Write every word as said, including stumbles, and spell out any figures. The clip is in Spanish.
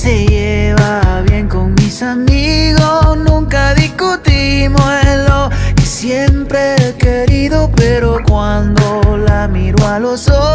se lleva bien con mis amigos, nunca discutimos en lo que siempre he querido, pero cuando la miro a los ojos